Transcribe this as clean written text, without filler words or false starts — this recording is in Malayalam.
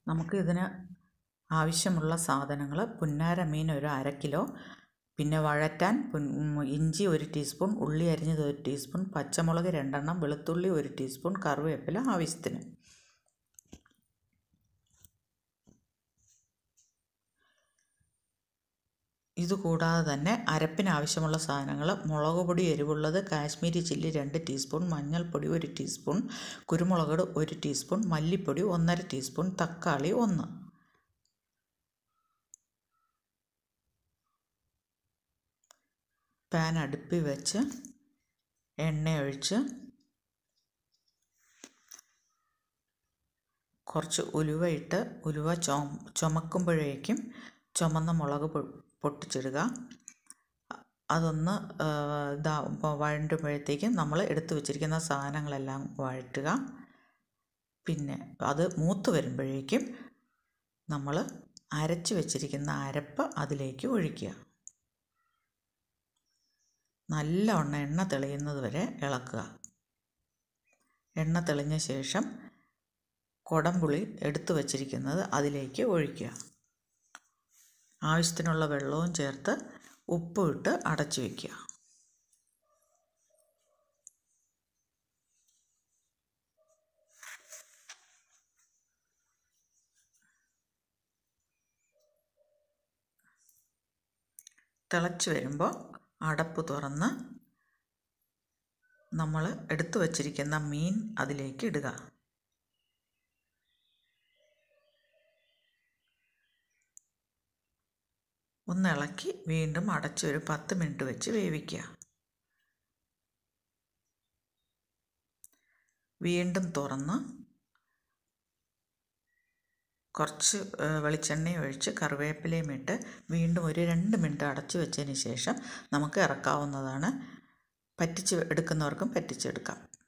നമുക്ക് ഇതിന് ആവശ്യമുള്ള സാധനങ്ങൾ: പുന്നാര മീൻ ഒരു 1/2 കിലോ, പിന്നെ വഴറ്റാൻ ഇഞ്ചി 1 ടീസ്പൂൺ, ഉള്ളി അരിഞ്ഞത് 1 ടീസ്പൂൺ, പച്ചമുളക് 2 എണ്ണം, വെളുത്തുള്ളി 1 ടീസ്പൂൺ, കറിവേപ്പില ആവശ്യത്തിന്. ഇതുകൂടാതെ തന്നെ അരപ്പിന് ആവശ്യമുള്ള സാധനങ്ങൾ: മുളക് പൊടി എരിവുള്ളത് കാശ്മീരി ചില്ലി 2 ടീസ്പൂൺ, മഞ്ഞൾപ്പൊടി 1 ടീസ്പൂൺ, കുരുമുളക് 1 ടീസ്പൂൺ, മല്ലിപ്പൊടി 1/2 ടീസ്പൂൺ, തക്കാളി 1. പാൻ അടുപ്പിൽ വെച്ച് എണ്ണ ഒഴിച്ച് കുറച്ച് ഉലുവ ഇട്ട് ഉലുവ ചുമക്കുമ്പോഴേക്കും ചുമന്ന മുളക് പൊട്ടിച്ചിടുക. അതൊന്ന് വഴണ്ടുമ്പോഴത്തേക്കും നമ്മൾ എടുത്തു വച്ചിരിക്കുന്ന സാധനങ്ങളെല്ലാം വഴറ്റുക. പിന്നെ അത് മൂത്ത് വരുമ്പോഴേക്കും നമ്മൾ അരച്ച് വെച്ചിരിക്കുന്ന അരപ്പ് അതിലേക്ക് ഒഴിക്കുക. നല്ലവണ്ണം എണ്ണ തെളിയുന്നത് വരെ ഇളക്കുക. എണ്ണ തെളിഞ്ഞ ശേഷം കുടംപുളി എടുത്തു വച്ചിരിക്കുന്നത് അതിലേക്ക് ഒഴിക്കുക. ആവശ്യത്തിനുള്ള വെള്ളവും ചേർത്ത് ഉപ്പും ഇട്ട് അടച്ചു വയ്ക്കുക. തിളച്ച് വരുമ്പോൾ അടപ്പ് തുറന്ന് നമ്മൾ എടുത്തു വച്ചിരിക്കുന്ന മീൻ അതിലേക്ക് ഇടുക. ഒന്ന് ഇളക്കി വീണ്ടും അടച്ച് ഒരു 10 മിനിറ്റ് വെച്ച് വേവിക്കുക. വീണ്ടും തുറന്ന് കുറച്ച് വെളിച്ചെണ്ണ ഒഴിച്ച് കറിവേപ്പിലയും ഇട്ട് വീണ്ടും ഒരു 2 മിനിറ്റ് അടച്ചു വെച്ചതിന് ശേഷം നമുക്ക് ഇറക്കാവുന്നതാണ്. പറ്റിച്ച് എടുക്കുന്നവർക്കും പറ്റിച്ചെടുക്കാം.